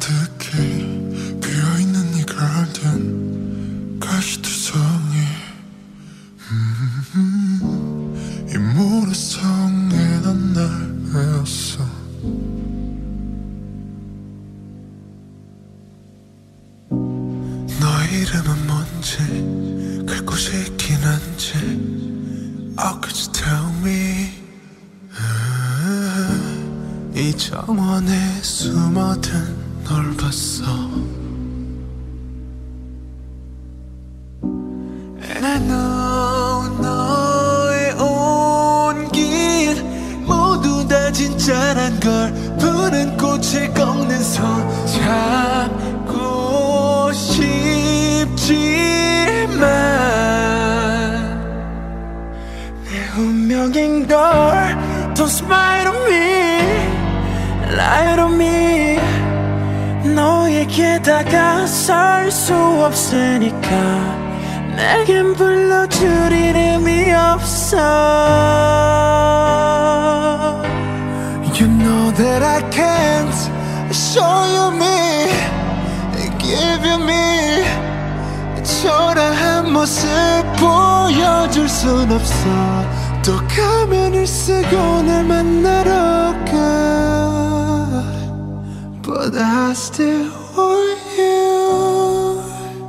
가득히 비어있는 이 가든 가시투성이 이 모래성에 난 날 외웠어. 너의 이름은 뭔지 갈 곳이 있긴 한지 Oh could you tell me. 이 정원에 숨어든 널 봤어. And I know 너의 온길 모두 다 진짜란 걸 푸른 꽃을 꺾는 손 잡고 싶지만 내 운명인 걸. Don't smile on me, lie on me. 너에게 다가설 수 없으니까 내겐 불러줄 이름이 없어. You know that I can't show you me, give you me. 초라한 모습 보여줄 순 없어. 또 가면을 쓰고 날 만나러 가. But I still want you.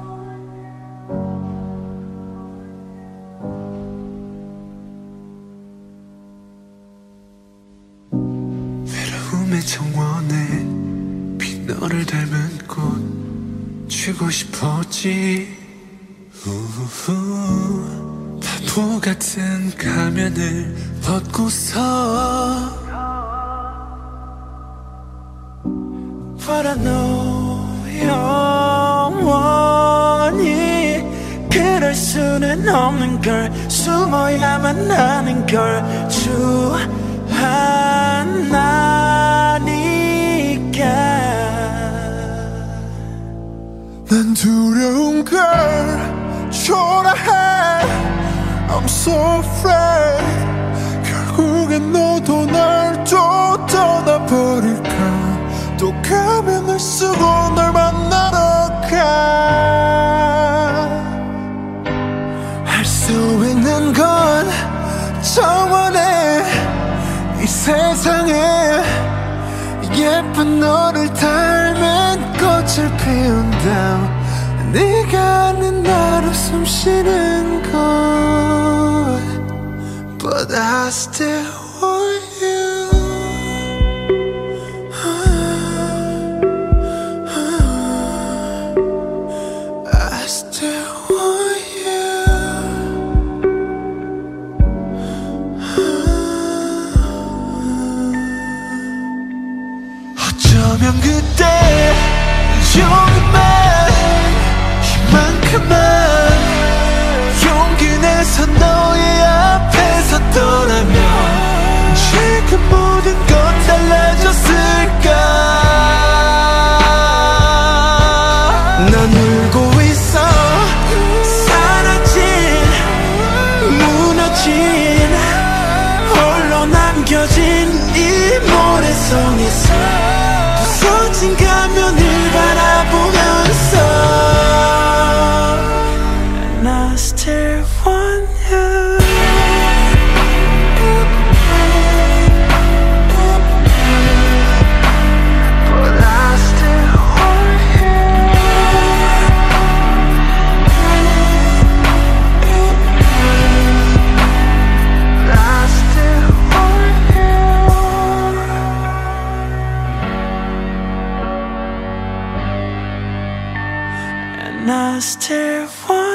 외로움의 정원에 빈 너를 닮은 꽃 쥐고 싶었지. 바보 같은 가면을 벗고서 But I know 영원히 그럴 수는 없는 걸. 숨어야만 하는 걸 주하나니까. 난 두려운 걸 초라해. I'm so afraid. 결국엔 너도 날 또 떠나버릴까. 또 가면을 쓰고 널 만나러 가. 할 수 있는 건 정원에 이 세상에 예쁜 너를 닮은 꽃을 피운다. 네가 아는 나로 숨 쉬는 곳. But I still want you. I still want you. 어쩌면 그때 용기만 이만큼만 용기 내서 너의 앞에서 떠나면 지금 모든 건 달라졌을까. 난 울고 있어. 사라진 무너진 홀로 남겨진 이 모래성에서 부서진 가면을 바라보면서 And I still want you. But I still want you. I still want you. And I still want